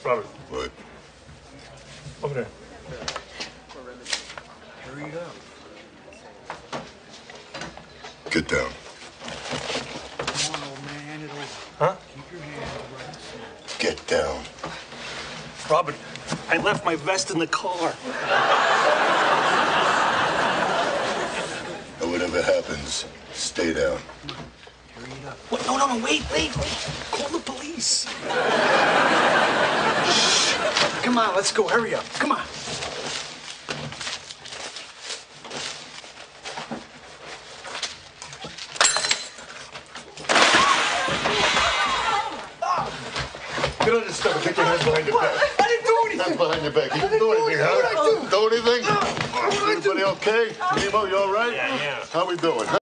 Robert. What? Over there. Hurry it up. Get down. Come on, old man, hand it over. Huh? Keep your hand over. Get down. Robert, I left my vest in the car. And whatever happens, stay down. Hurry it up. What? No, wait. Call the police. Shh. Come on, let's go. Hurry up. Come on. Get on your stomach. Get your hands behind your back. I didn't do anything. Hands behind your back. You didn't do anything, huh? What did I do? Do anything? Everybody okay? Nemo, you all right? Yeah. How we doing?